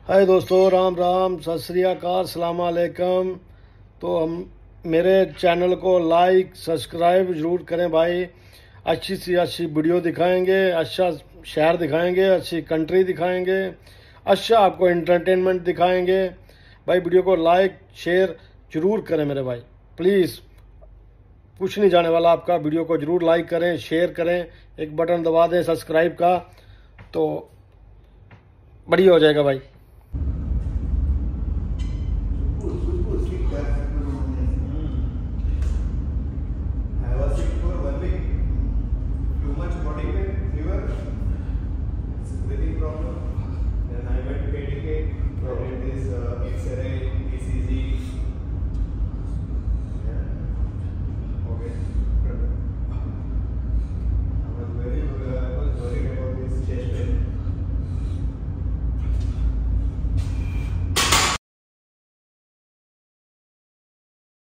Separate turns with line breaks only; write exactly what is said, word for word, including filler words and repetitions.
हाय दोस्तों, राम राम, सत श्री अकाल, सलाम अलैकुम। तो हम मेरे चैनल को लाइक सब्सक्राइब ज़रूर करें भाई। अच्छी सी अच्छी वीडियो दिखाएंगे, अच्छा शहर दिखाएंगे, अच्छी कंट्री दिखाएंगे, अच्छा आपको एंटरटेनमेंट दिखाएंगे भाई। वीडियो को लाइक शेयर ज़रूर करें मेरे भाई, प्लीज़। कुछ नहीं जाने वाला आपका। वीडियो को ज़रूर लाइक करें, शेयर करें, एक बटन दबा दें सब्सक्राइब का, तो बढ़िया हो जाएगा भाई।